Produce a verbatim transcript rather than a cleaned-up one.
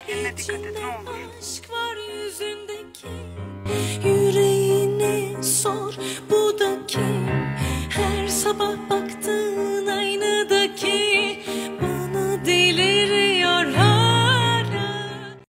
Kendine dikkat et ne olur. Aşk var yüzündeki, yüreğine sor, bu da kim? Her sabah bak